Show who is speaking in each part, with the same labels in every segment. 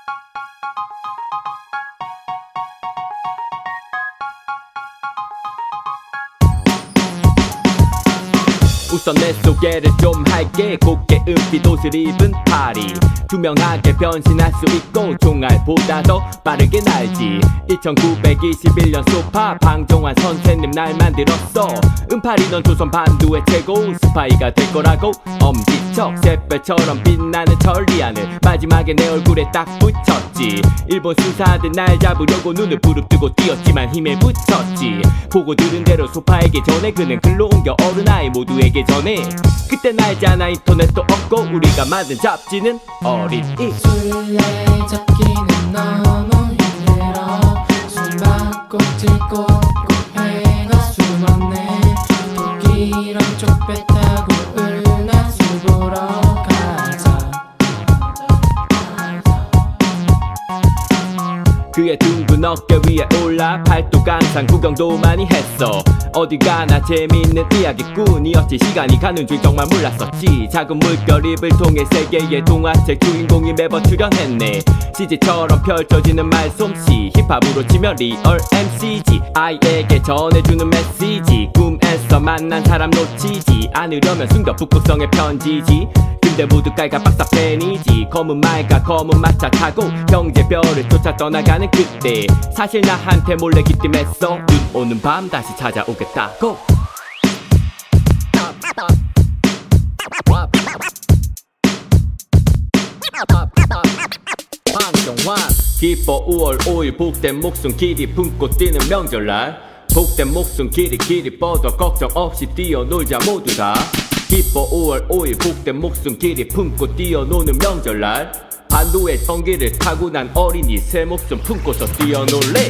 Speaker 1: 우선 내 소개를 좀 할게. 곱게 은빛 옷을 입은 파리, 투명하게 변신할 수 있고 종알보다 더 빠르게 날지. 1921년 소파 방종환 선생님 날 만들었어. 은파리 넌 조선 반도의 최고 스파이가 될 거라고. 엄지척 샛별처럼 빛나는 천리안을 마지막에 내 얼굴에 딱 붙였지. 일본 수사들 날 잡으려고 눈을 부릅뜨고 뛰었지만 힘에 붙였지. 보고 들은 대로 소파에게 전해 그는 글로 옮겨 어른아이 모두에게 전해. 그때 알잖아 인터넷도 없고 우리가 만든 잡지는 어린이.
Speaker 2: 술래잡기는 너무 힘들어. 숨바꼭질 꽂고 해가 숨었네. 독일은 쪽배 타고 은하수 보러 가자.
Speaker 1: 그의 둥근 어깨 위에 올라 팔도 항상 구경도 많이 했어. 어디 가나 재미있는 이야기꾼이었지. 시간이 가는 줄 정말 몰랐었지. 작은 물결입을 통해 세계의 동화책 주인공이 매번 출연했네. CG처럼 펼쳐지는 말솜씨, 힙합으로 치면 리얼 MC지. 아이에게 전해주는 메시지, 꿈에서 만난 사람 놓치지 않으려면 숨겨 북극성의 편지지. 근데 모두 깔까 박사 팬이지. 검은 말과 검은 마차 타고 형제별을 쫓아 떠나가는 그때 사실 나한테 몰래 기침했어. 눈 오는 밤 다시 찾아오겠다고. 방정환. 기뻐 5월 5일 복된 목숨 길이 품고 뛰는 명절날. 복된 목숨 길이 뻗어 걱정 없이 뛰어놀자 모두 다. 기뻐 5월 5일 복된 목숨 길이 품고 뛰어노는 명절날. 반도의 전기를 타고 난 어린이 새 목숨 품고서 뛰어놀래.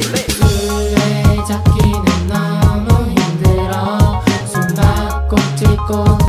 Speaker 2: 술래잡기는 너무 힘들어. 숨바꼭질 꽂고